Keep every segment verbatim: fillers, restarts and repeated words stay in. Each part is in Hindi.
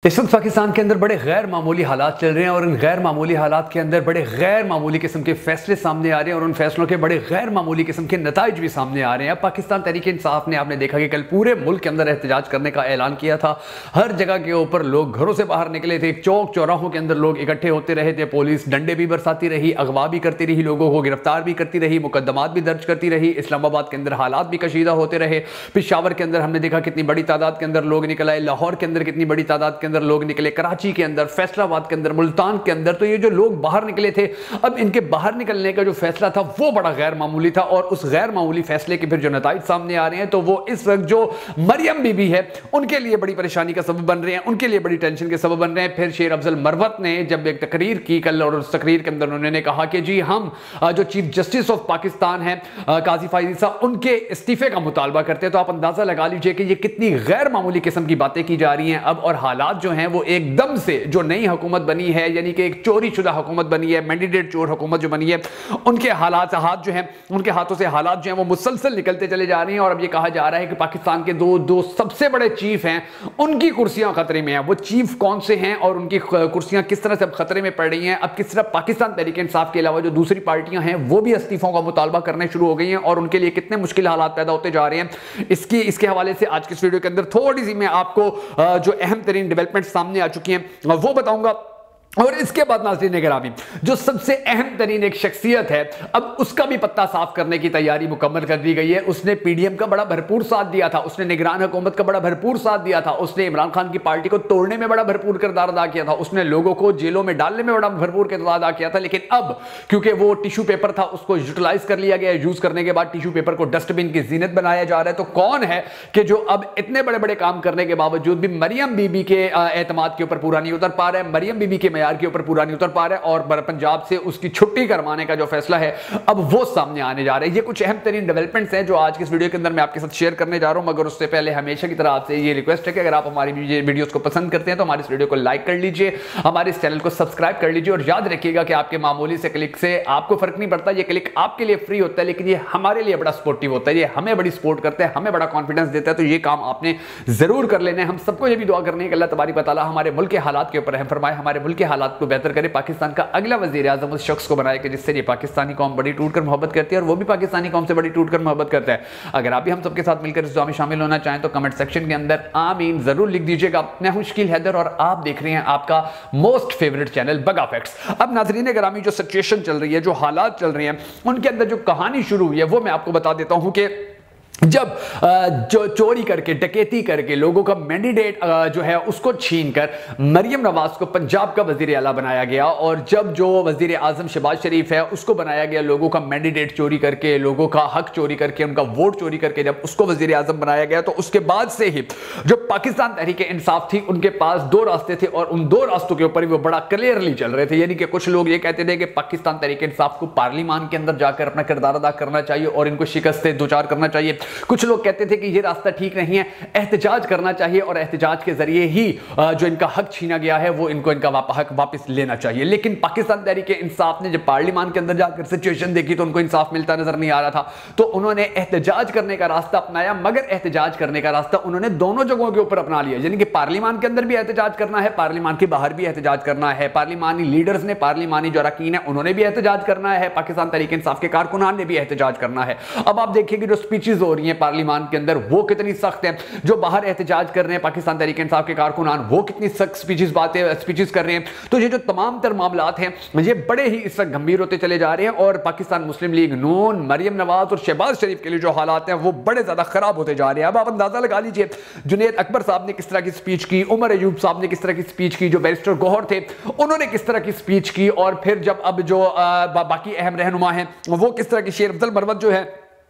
इस वक्त पाकिस्तान के अंदर बड़े गैर मामूली हालात चल रहे हैं और इन गैर मामूली हालात के अंदर बड़े गैर मामूली किस्म के फैसले सामने आ रहे हैं और उन फैसलों के बड़े गैर मामूली किस्म के नताइज भी सामने आ रहे हैं। अब पाकिस्तान तहरीक इंसाफ ने आपने देखा कि कल पूरे मुल्क के अंदर एहतजाज करने का ऐलान किया था। हर जगह के ऊपर लोग घरों से बाहर निकले थे, चौक चौराहों के अंदर लोग इकट्ठे होते रहे थे, पुलिस डंडे भी बरसाती रही, अगवा भी करती रही, लोगों को गिरफ्तार भी करती रही, मुकदमात भी दर्ज करती रही। इस्लामाबाद के अंदर हालात भी कशीदा होते रहे। पेशावर के अंदर हमने देखा कितनी बड़ी तादाद के अंदर लोग निकल आए, लाहौर के अंदर कितनी बड़ी तादाद के अंदर लोग निकले, कराची के अंदर, फैसलाबाद के अंदर, मुल्तान के अंदर। तो ये जो लोग बाहर निकले थे, अब इनके बाहर निकलने का जो फैसला था वो बड़ा गैर मामूली था और उस गैर मामूली फैसले के फिर जो नताइज सामने आ रहे हैं तो वो इस वक्त जो मरियम बीबी है उनके लिए बड़ी परेशानी का सबब बन रहे हैं, उनके लिए बड़ी टेंशन के सबब बन रहे हैं। फिर शेर अफजल मरवत ने जब एक तकरीर की कल और उस तकरीर के अंदर उन्होंने कहा कि जी हम जो चीफ जस्टिस ऑफ पाकिस्तान है काजी फायजी साहब उनके इस्तीफे का मुतालबा करते हैं। तो आप अंदाजा लगा लीजिए कि ये कितनी गैर मामूली किस्म की बातें की जा रही हैं अब। और हालात जो हैं वो एकदम से जो नई हुकूमत बनी है, यानी कि एक चोरी शुदा हुकूमत बनी है, मैंडेटेड चोर हुकूमत जो बनी है, उनके हालात हाथ जो हैं उनके हाथों से हालात जो हैं वो मुसलसल निकलते चले जा रहे हैं। और अब ये कहा जा रहा है कि पाकिस्तान के दो दो सबसे बड़े चीफ हैं उनकी कुर्सियां खतरे में हैं। वो चीफ कौन से हैं और उनकी कुर्सियां किस तरह से अब खतरे में पड़ रही हैं। अब किस तरह पाकिस्तान तहरीक इंसाफ के अलावा जो दूसरी पार्टियां हैं वो भी इस्तीफों का मुतालबा करने शुरू हो गई हैं और उनके लिए कितने मुश्किल हालात पैदा होते जा रहे हैं। इसकी इसके हवाले से आज के इस वीडियो के अंदर थोड़ी सी मैं आपको जो अहम तरीन डेवलपमेंट सामने आ चुकी हैं वो बताऊंगा। और इसके बाद नाज़रीन गिरामी जो सबसे अहम तरीन एक शख्सियत है अब उसका भी पत्ता साफ करने की तैयारी मुकम्मल कर दी गई है। उसने पीडीएम का बड़ा भरपूर साथ दिया था, उसने निगरान हुकूमत का बड़ा भरपूर साथ दिया था, उसने इमरान खान की पार्टी को तोड़ने में बड़ा भरपूर किरदार अदा किया था, उसने लोगों को जेलों में डालने में बड़ा भरपूर किरदार अदा किया था। लेकिन अब क्योंकि वो टिश्यू पेपर था उसको यूटिलाइज कर लिया गया, यूज करने के बाद टिश्यू पेपर को डस्टबिन की जीनत बनाया जा रहा है। तो कौन है कि जो अब इतने बड़े बड़े काम करने के बावजूद भी मरियम बीबी के एतमाद के ऊपर पूरा नहीं उतर पा रहा है, मरियम बीबी के मयार के ऊपर पूरा नहीं उतर पा रहा है और पंजाब से उसकी छुट्टी करवाने का जो फैसला है अब वो सामने आने जा रहा है। ये कुछ अहम तरीन डेवलपमेंट्स हैं जो आज के इस वीडियो के अंदर मैं आपके साथ शेयर करने जा रहा हूं। मगर उससे पहले हमेशा की तरह आपसे ये रिक्वेस्ट है कि अगर आप हमारी वीडियोस को पसंद करते हैं तो हमारे इस वीडियो को लाइक कर लीजिए, हमारे इस चैनल को सब्सक्राइब कर लीजिए और याद रखिएगा कि आपके मामूली से क्लिक से आपको फर्क नहीं पड़ता। ये क्लिक आपके लिए फ्री होता है लेकिन ये हमारे लिए बड़ा सपोर्टिव होता है, ये हमें बड़ी सपोर्ट करता है, हमें बड़ा कॉन्फिडेंस देता है। तो ये काम आपने जरूर कर लेना है। हम सबको ये भी दुआ करनी है कि अल्लाह तबारक व तआला हमारे मुल्क के हालात के ऊपर रहम फरमाए, हमारे मुल्क के हालात को बेहतर करे, पाकिस्तान का अगला वज़ीर आज़म उस शख्स को बनाए कि जिससे ये पाकिस्तानी कौम बड़ी टूटकर मोहब्बत करती है और वो भी पाकिस्तानी कौम से बड़ी टूटकर मोहब्बत करता है। अगर आप भी हम सबके साथ मिलकर इस दुआ में शामिल होना चाहें तो कमेंट सेक्शन के अंदर आमीन जरूर लिख दीजिएगा। मैं हूं शकील हैदर और आप देख रहे हैं आपका मोस्ट फेवरेट चैनल बगा फैक्ट्स। अब नाज़रीन गिरामी जो सिचुएशन चल रही है, जो हालात चल रहे हैं उनके अंदर जो कहानी शुरू हुई है वो मैं आपको बता देता हूं कि जब जो चोरी करके डकैती करके लोगों का मैंडेट जो है उसको छीनकर मरियम नवाज को पंजाब का वजीर आला बनाया गया और जब जो वजीर आजम शहबाज शरीफ है उसको बनाया गया लोगों का मैंडेट चोरी करके, लोगों का हक चोरी करके, उनका वोट चोरी करके जब उसको वजीर आजम बनाया गया तो उसके बाद से ही जो पाकिस्तान तहरीक इंसाफ थी उनके पास दो रास्ते थे और उन दो रास्तों के ऊपर ही वो बड़ा क्लियरली चल रहे थे। यानी कि कुछ लोग ये कहते थे कि पाकिस्तान तहरीक इंसाफ को पार्लियामान के अंदर जाकर अपना किरदार अदा करना चाहिए और इनको शिकस्त से दो चार करना चाहिए। कुछ लोग कहते थे कि यह रास्ता ठीक नहीं है, एहतजाज करना चाहिए और एहतजाज के जरिए ही जो इनका हक छीना गया है वो इनको इनका हक वापस लेना चाहिए। लेकिन पाकिस्तान तहरीक इंसाफ ने जब पार्लियामान के अंदर जाकर सिचुएशन देखी तो उनको इंसाफ मिलता नजर नहीं आ रहा था, तो उन्होंने एहतजाज करने का रास्ता अपनाया। मगर एहतजाज करने का रास्ता उन्होंने दोनों जगहों के ऊपर अपना लिया, यानी कि पार्लियामान के अंदर भी एहतजाज करना है, पार्लियामान के बाहर भी एहतजाज करना है। पार्लियामानी लीडर्स ने, पार्लियामानी जो अरकान है उन्होंने भी एहतजाज करना है, पाकिस्तान तहरीक इंसाफ के कारकुनान ने भी एहतजाज करना है। अब आप देखिए कि जो स्पीचेस हो रही हैं पार्लियामान के अंदर वो कितनी सख्त है, जो बाहर एहतजाज कर रहे हैं पाकिस्तान तहरीक इंसाफ के कारकुनान वो कितनी सख्त स्पीचेस बातें स्पीचेस कर रहे हैं। तो ये जो तमाम तर मामलात हैं ये बड़े ही इस वक्त गंभीर होते चले जा रहे हैं और पाकिस्तान मुस्लिम लीग नून, मरियम नवाज और शहबाज शरीफ के लिए जो हालात हैं वो बड़े ज्यादा खराब होते जा रहे हैं। अब आप अंदाजा लगा लीजिए जुनैद अकबर साहब ने किस तरह की स्पीच की, उमर अयूब साहब ने किस तरह की स्पीच की, जो बैरिस्टर गौहर थे उन्होंने किस तरह की स्पीच की और फिर जब अब जो आ, बा, बाकी अहम रहनुमा हैं वो किस तरह की, शेर अफजल मरवत जो है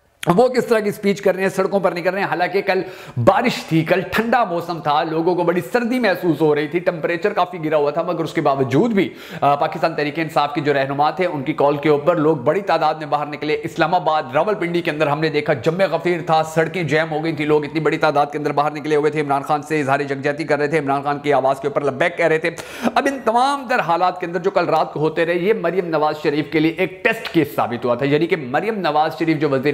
वो किस तरह की स्पीच कर रहे हैं, सड़कों पर निकल रहे हैं। हालांकि कल बारिश थी, कल ठंडा मौसम था, लोगों को बड़ी सर्दी महसूस हो रही थी, टेम्परेचर काफी गिरा हुआ था, मगर उसके बावजूद भी आ, पाकिस्तान तहरीक इंसाफ की जो रहनुमा थे उनकी कॉल के ऊपर लोग बड़ी तादाद में बाहर निकले। इस्लामाबाद, रावलपिंडी के अंदर हमने देखा जम्मे गफीर था, सड़कें जैम हो गई थी, लोग इतनी बड़ी तादाद के अंदर बाहर निकले हुए थे, इमरान खान से इजहार यकजहती कर रहे थे, इमरान खान की आवाज के ऊपर लब्बैक कह रहे थे। अब इन तमाम तर हालात के अंदर जो कल रात को होते रहे ये मरियम नवाज शरीफ के लिए एक टेस्ट केस साबित हुआ था। यानी कि मरियम नवाज शरीफ जो वजीर आला पंजाब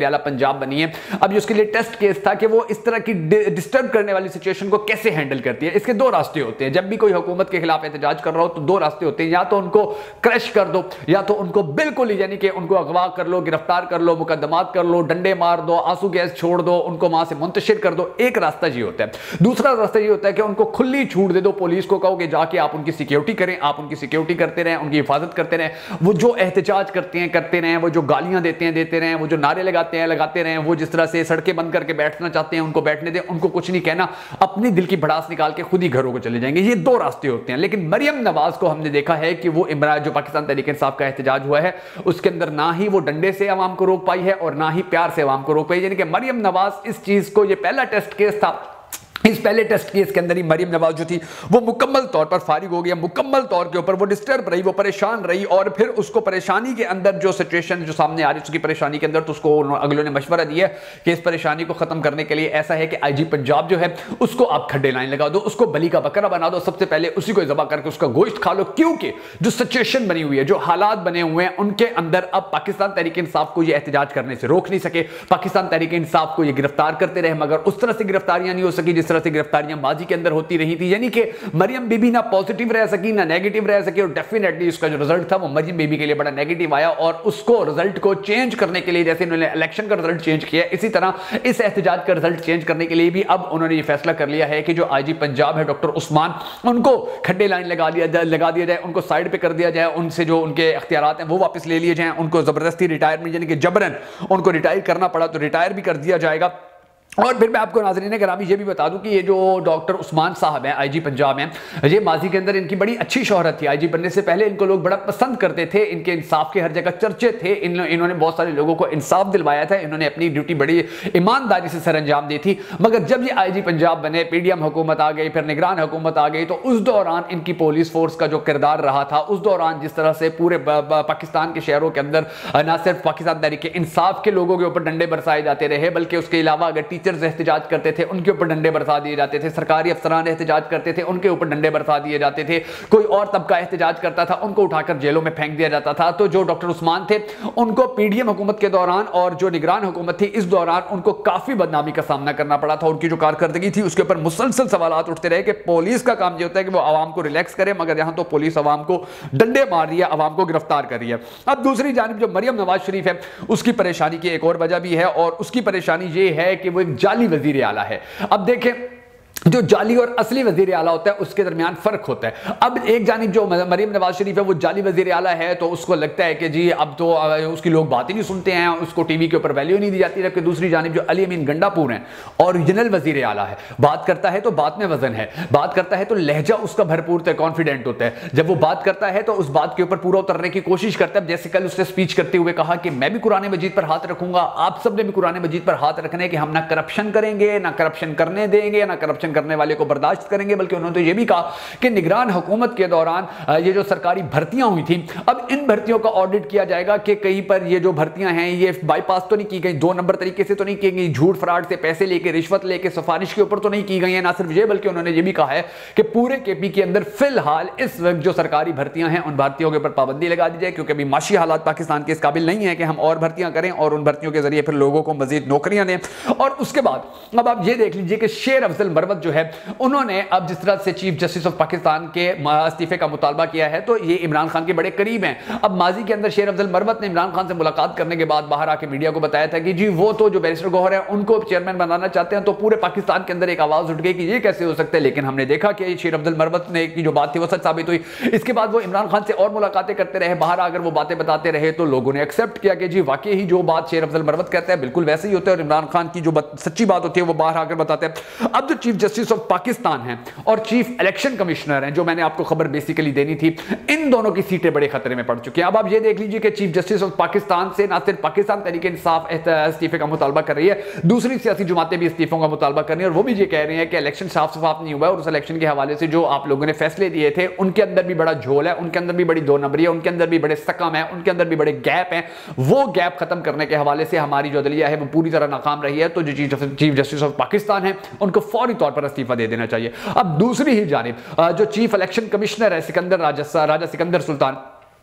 पंजाब बनी है। अब उसके लिए टेस्ट केस था कि वो इस तरह की डिस्टर्ब करने वाली सिचुएशन को कैसे हैंडल करती है। इसके दो रास्ते होते हैं, जब भी कोई हुकूमत के खिलाफ एहतजाज कर रहा हो तो दो रास्ते होते हैं, या तो उनको क्रश कर दो या तो उनको बिल्कुल ही यानी कि उनको अगवा कर लो, गिरफ्तार कर लो, मुकदमात कर लो, डंडे मार दो, आंसू गैस छोड़ दो, उनको वहां से मुंतशिर कर दो। एक रास्ता ये होता है। दूसरा रास्ता ये होता है कि उनको खुली छूट दे दो, पुलिस को कहो कि जाके आप उनकी सिक्योरिटी करें, आप उनकी सिक्योरिटी करते रहें, उनकी हिफाजत करते रहें, वो जो एहतजाज करते हैं करते रहें, वो जो गालियां देते हैं देते रहें, वो जो नारे लगाते हैं लगाते रहें, वो जिस तरह से सड़कें बंद करके बैठना चाहते हैं उनको बैठने दें, उनको कुछ नहीं कहना, अपनी दिल की भड़ास निकाल के खुद ही घरों को चले जाएंगे। ये दो रास्ते होते हैं। लेकिन मरियम नवाज को हमने देखा है कि वो इमरान जो पाकिस्तान तहरीक इंसाफ का एहतजाज हुआ है उसके अंदर ना ही वो डंडे से अवाम को रोक पाई है और ना ही प्यार से अवाम को रोक पाई। यानी कि मरियम नवाज इस चीज को, ये पहला टेस्ट केस था, इस पहले टेस्ट केस के अंदर ही मरियम नवाज जो थी वो मुकम्मल तौर पर फारिग हो गया, मुकम्मल तौर के ऊपर वो डिस्टर्ब रही, वो परेशान रही और फिर उसको परेशानी के अंदर जो सिचुएशन जो सामने आ रही है उसकी परेशानी के अंदर तो उसको अगलों ने मशवरा दिया कि इस परेशानी को खत्म करने के लिए ऐसा है कि आईजी पंजाब जो है उसको आप खड्डे लाइन लगा दो, उसको बली का बकरा बना दो, सबसे पहले उसी को जबा करके उसका गोश्त खा लो, क्योंकि जो सिचुएशन बनी हुई है, जो हालात बने हुए हैं उनके अंदर अब पाकिस्तान तहरीक इंसाफ को ये एहतजाज करने से रोक नहीं सके। पाकिस्तान तहरीक इंसाफ को ये गिरफ्तार करते रहे मगर उस तरह से गिरफ्तारियां नहीं हो सकी जिस तरह से गिरफ्तारियां माजी के अंदर होती रही थी। यानी कि मरियम बीबी ना पॉजिटिव रह सकी ना नेगेटिव रह सकी और डेफिनेटली उसका जो रिजल्ट था वो मरियम बीबी के लिए बड़ा नेगेटिव आया और उसको रिजल्ट को चेंज करने के लिए, जैसे उन्होंने इलेक्शन का रिजल्ट चेंज किया, इसी तरह इस एहतजाज का रिजल्ट चेंज करने के लिए भी अब उन्होंने ये फैसला कर लिया है कि जो आईजी पंजाब है डॉक्टर उस्मान, उनको खड्डे लाइन लगा दिया लगा दिया जाए, उनको साइड पे कर दिया जाए, उनसे जो उनके अख्तियारात हैं वो वापस ले लिए जाएं, उनको जबरदस्ती रिटायरमेंट यानी कि जबरन उनको रिटायर करना पड़ा तो रिटायर भी कर दिया जाएगा। और फिर मैं आपको नाज़रीन करामी ये भी बता दूं कि ये जो डॉक्टर उस्मान साहब हैं आईजी पंजाब हैं, ये माजी के अंदर इनकी बड़ी अच्छी शोहरत थी। आईजी बनने से पहले इनको लोग बड़ा पसंद करते थे, इनके इंसाफ के हर जगह चर्चे थे, इन इन्होंने बहुत सारे लोगों को इंसाफ दिलवाया था, इन्होंने अपनी ड्यूटी बड़ी ईमानदारी से सर अंजाम दी थी। मगर जब ये आईजी पंजाब बने, पीडीएम हुकूमत आ गई, फिर निगरान हुकूमत आ गई, तो उस दौरान इनकी पुलिस फोर्स का जो किरदार रहा था, उस दौरान जिस तरह से पूरे पाकिस्तान के शहरों के अंदर न सिर्फ पाकिस्तान तहरीक इंसाफ के लोगों के ऊपर डंडे बरसाए जाते रहे बल्कि उसके अलावा अगर टीचर्स एहतजाज करते थे उनके ऊपर डंडे बरसा दिए जाते थे, सरकारी अफसरान एहतजाज करते थे उनके ऊपर डंडे बरसा दिए जाते थे, कोई और तबका एहतजाज करता था उनको उठाकर जेलों में फेंक दिया जाता था। तो जो डॉक्टर उस्मान थे उनको पीडीएम हुकूमत के दौरान और जो निगरान हुकूमत थी इस दौरान उनको काफी बदनामी का सामना करना पड़ा था। उनकी जो कारकर्दगी थी उसके ऊपर मुसलसल सवाल उठते रहे कि पुलिस का काम यह होता है कि वो आवाम को रिलैक्स करे, मगर यहां तो पुलिस आवाम को डंडे मार रही है, आवाम को गिरफ्तार कर रही है। अब दूसरी जानिब जो मरियम नवाज शरीफ है उसकी परेशानी की एक और वजह भी है और उसकी परेशानी ये है कि वो एक जाली वजीर आला है। अब देखें जो जाली और असली वजीर आला होता है उसके दरमियान फर्क होता है। अब एक जानिब जो मरियम नवाज शरीफ है वो जाली वजीर आला है तो उसको लगता है कि जी अब तो उसकी लोग बात ही नहीं सुनते हैं, उसको टीवी के ऊपर वैल्यू नहीं दी जाती। जबकि दूसरी जानिब जो अली अमीन गंडापुर है ओरिजिनल वजीर आला है, बात करता है तो बात में वजन है, बात करता है तो लहजा उसका भरपूर होता है, कॉन्फिडेंट होता है। जब वो बात करता है तो उस बात के ऊपर पूरा उतरने की कोशिश करता है। जैसे कल उसने स्पीच करते हुए कहा कि मैं भी कुरान मजीद पर हाथ रखूंगा, आप सब ने भी कुरान मजीद पर हाथ रखने कि हम ना करप्शन करेंगे, ना करप्शन करने देंगे, ना करप्शन करने वाले को बर्दाश्त करेंगे। बल्कि उन्होंने तो यह भी कहा कि निगरान हुकूमत के दौरान ये जो सरकारी भर्तियां हुई थी अब इन भर्तियों का ऑडिट किया जाएगा कि कहीं पर ये जो भर्तियां हैं ये बाईपास तो नहीं की गई, दो नंबर तरीके से तो नहीं की गई, झूठ फ्रॉड से पैसे लेके रिश्वत लेके सिफारिश के ऊपर तो नहीं की गई है। ना सिर्फ ये बल्कि उन्होंने ये भी कहा है कि पूरे केपी के अंदर फिलहाल इस वक्त जो सरकारी भर्तियां हैं उन भर्तियों के ऊपर पाबंदी लगा दी जाए, क्योंकि अभी माशी हालात पाकिस्तान के इस काबिल नहीं है कि हम और भर्तियां करें और उन भर्तियों के जरिए फिर लोगों को मजीद नौकरियां दें। और उसके बाद अब आप ये देख लीजिए कि शेर अफजल मरवत जो है उन्होंने अब जिस तरह से चीफ जस्टिस ऑफ पाकिस्तान के इस्तीफे का मुतालबा किया है तो ये इमरान खान के बड़े करीब हैं। अब माजी के अंदर शेर अफजल मरवत ने इमरान खान से मुलाकात करने के बाद बाहर आके मीडिया को बताया था कि जी वो तो जो बैरिस्टर गौहर है उनको चेयरमैन बनाना चाहते हैं। तो पूरे पाकिस्तान के अंदर एक आवाज उठ गई कि ये कैसे हो सकता है, लेकिन हमने देखा कि शेर अफजल मरवत ने की जो बात थी वो सच साबित हुई। इसके बाद वो इमरान खान से और मुलाकातें करते रहे, बाहर आकर वो बातें बताते रहे तो लोगों ने एक्सेप्ट किया कि जी वाकई ही जो बात शेर अफजल मरवत कहते हैं बिल्कुल वैसे ही होता है और इमरान खान की जो सच्ची बात होती है वो बाहर आकर बताते हैं। अब जो चीफ जस्टिस ऑफ पाकिस्तान है और चीफ इलेक्शन कमिश्नर हैं, जो मैंने आपको खबर बेसिकली देनी थी, इन दोनों की सीटें बड़े खतरे में पड़ चुकी हैं। अब आप ये देख लीजिए कि चीफ जस्टिस ऑफ पाकिस्तान से ना सिर्फ पाकिस्तान तहरीक इंसाफ इस्तीफे का मुतालबा कर रही है, दूसरी सियासी जमातें भी इस्तीफों का मुतालबा कर रही हैं और वो भी ये कह रही हैं कि इलेक्शन साफ साफ नहीं हुआ और उस इलेक्शन के हवाले से जो आप लोगों ने फैसले दिए थे उनके अंदर भी बड़ा झोल है, उनके अंदर भी बड़ी दो नंबरी है, उनके अंदर भी बड़े सकम है, उनके अंदर भी बड़े गैप हैं। वो गैप खत्म करने के हवाले से हमारी जो अदलिया है वो पूरी तरह नाकाम रही है। तो जो चीफ जस्टिस ऑफ पाकिस्तान है उनको फौरी तौर पर इस्तीफा दे देना चाहिए। अब दूसरी ही जानिब जो चीफ इलेक्शन कमिश्नर है सिकंदर राजा राजा सिकंदर सुल्तान,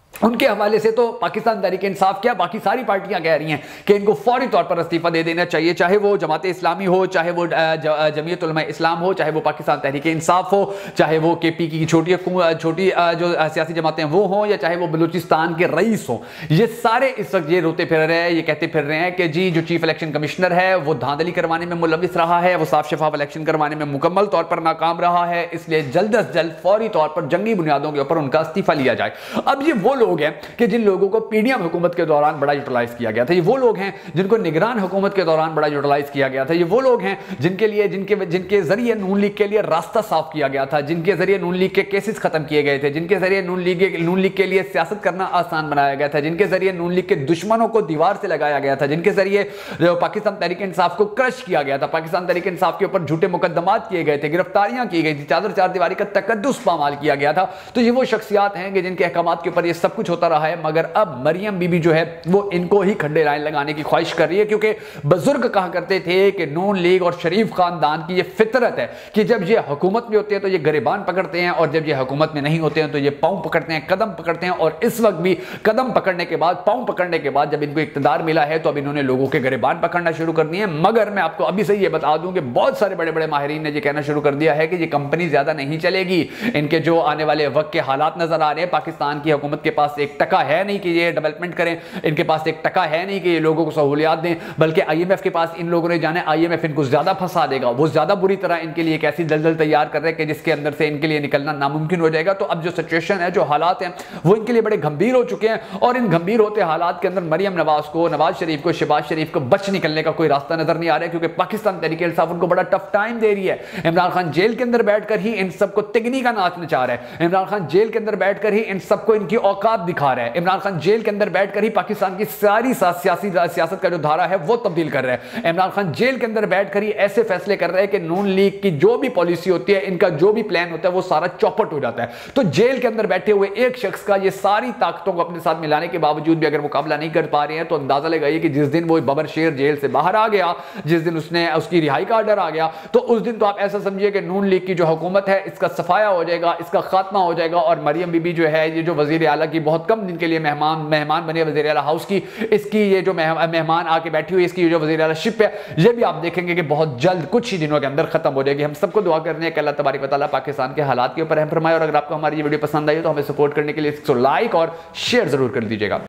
उनके हवाले से तो पाकिस्तान तहरीक इंसाफ क्या बाकी सारी पार्टियां कह रही हैं कि इनको फौरी तौर पर इस्तीफा दे देना चाहिए, चाहे वो जमात इस्लामी हो, चाहे वो जमीयत उलमा इस्लाम हो, चाहे वो पाकिस्तान तहरीक इंसाफ हो, चाहे वो के पी की छोटी छोटी जो सियासी जमातें वो हों, या चाहे वो बलूचिस्तान के रईस हों। ये सारे इस वक्त ये रोते फिर रहे हैं, ये कहते फिर रहे हैं कि जी जो चीफ इलेक्शन कमिश्नर है वो धांधली करवाने में मुलविस रहा है, वो साफ शफाफ इलेक्शन करवाने में मुकम्मल तौर पर नाकाम रहा है, इसलिए जल्द अज जल्द फौरी तौर पर जंगी बुनियादों के ऊपर उनका इस्तीफा लिया जाए। अब ये वो लोग हैं कि जिन लोगों को पीडीएम हुकूमत के दौरान बड़ा यूटिलाइज किया गया था, ये वो लोग हैं जिनको निगरान हुकूमत के दौरान बड़ा यूटिलाइज किया गया था, ये वो लोग हैं जिनके लिए जिनके जिनके जरिए नून लीग के लिए रास्ता साफ किया गया था, जिनके जरिए नून लीग के केसेस खत्म किए गए थे, जिनके जरिए नून लीग नून लीग के लिए सियासत करना आसान बनाया गया था, जिनके जरिए नून लीग के दुश्मनों को दीवार से लगाया गया था, जिनके जरिए पाकिस्तान तहरीक इंसाफ को क्रश किया गया था, पाकिस्तान तहरीक इंसाफ के ऊपर झूठे मुकदमात किए गए थे, गिरफ्तारियां की गई थी, चादर चार दीवारी का तकद्दुस पामाल किया गया था। तो ये वो शख्सियात हैं कि जिनके अहकामात के ऊपर ये सब कुछ होता रहा है, मगर अब मरियम बीबी जो है वो इनको ही खड्डे लाइन लगाने की ख्वाहिश कर रही है, क्योंकि बुजुर्ग कहा करते थे कि नून लीग और शरीफ खानदान की ये फितरत है कि जब ये हुकूमत में होते हैं तो ये गरिबान पकड़ते हैं, और जब ये हुकूमत में नहीं होते हैं तो ये पांव पकड़ते हैं, कदम पकड़ते हैं। और इस वक्त भी कदम पकड़ने के बाद, पांव पकड़ने के बाद जब इनको इक्तदार मिला है तो अब इन्होंने लोगों के गरिबान पकड़ना शुरू कर दिए। मगर मैं आपको अभी से ये बता दूं कि बहुत सारे बड़े बड़े माहिरीन ने ये कहना शुरू कर दिया है कि ये कंपनी ज्यादा नहीं चलेगी, इनके जो आने वाले वक्त के हालात नजर आ रहे हैं, पाकिस्तान की हुकूमत के पास एक टका है नहीं कि ये डेवलपमेंट करें, इनके पास एक टका है नहीं कि ये लोगों को सहूलियात दें, बल्कि आईएमएफ के पास इन लोगों ने जाने आईएमएफ इनको ज्यादा फंसा देगा, वो ज्यादा बुरी तरह इनके लिए एक ऐसी दलदल तैयार कर रहे हैं कि जिसके अंदर से इनके लिए निकलना नामुमकिन हो जाएगा। तो अब जो सिचुएशन है, जो हालात हैं, वो इनके लिए बड़े गंभीर हो चुके हैं, और इन गंभीर होते हालात के अंदर मरियम नवाज को, नवाज शरीफ को, शहबाज शरीफ को बच निकलने का कोई रास्ता नजर नहीं आ रहा है, क्योंकि पाकिस्तान तहरीक इंसाफ उनको बड़ा टफ टाइम दे रही है। इमरान खान जेल के अंदर बैठकर ही इन सबको तिगनी का नाच नचा रहा है, इमरान खान जेल के अंदर बैठकर ही इन सबको इनकी औकात दिखा रहा है, इमरान खान जेल के अंदर बैठकर ही पाकिस्तान की सारी सियासी सियासत का जो धारा है वो तब्दील कर रहे हैं। इमरान खान जेल के अंदर बैठकर ही ऐसे फैसले कर रहे हैं कि नून लीग की जो भी पॉलिसी होती है, इनका जो भी प्लान होता है, वो सारा चौपट हो जाता है। तो जेल के अंदर बैठे हुए एक शख्स का ये सारी ताकतों को अपने साथ मिलाने के बावजूद भी अगर मुकाबला नहीं कर पा रहे हैं, तो अंदाजा लगाइए कि जिस दिन वो बबर शेर जेल से बाहर आ गया, जिस दिन उसने उसकी रिहाई का ऑर्डर आ गया, तो उस दिन तो आप ऐसा समझिए कि नून लीग की जो हुकूमत है इसका सफाया हो जाएगा, इसका खात्मा हो जाएगा। और मरियम बीबी जो है, ये जो वजीर आला की बहुत कम दिन के लिए मेहमान मेहमान बनी है वजीर आला हाउस की, इसकी ये जो मेहमान आके बैठी हुई इसकी जो वजीर आला शिप है, ये भी आप देखेंगे कि बहुत जल्द कुछ ही दिनों के अंदर खत्म हो जाएगी। हम सबको दुआ करने हैं कि अल्लाह तबारक व तआला पाकिस्तान के हालात के ऊपर रहम फरमाए। और अगर आपको हमारी ये वीडियो पसंद आई तो हमें सपोर्ट करने के लिए इसको लाइक और शेयर जरूर कर दीजिएगा।